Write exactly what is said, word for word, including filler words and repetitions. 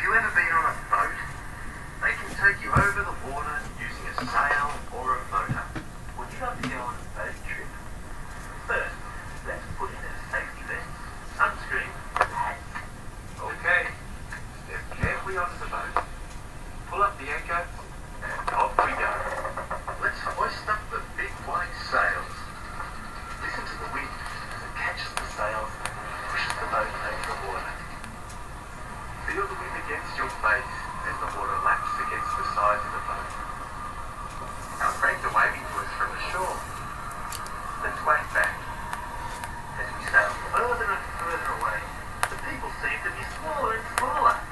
you ever been on a boat? They can take you over the water using a sail or a motor. Would you like to go on a boat trip? First, let's put in a safety vest, sunscreen, hat. Okay, step carefully onto the boat, pull up the anchor, and off we go. Let's hoist up the big white sails. Listen to the wind as it catches the sails and pushes the boat over the water. Feel the wind against your face as the water laps against the sides of the boat. Our friends are waving to us from the shore. Let's wave back. As we sail further and further away, the people seem to be smaller and smaller.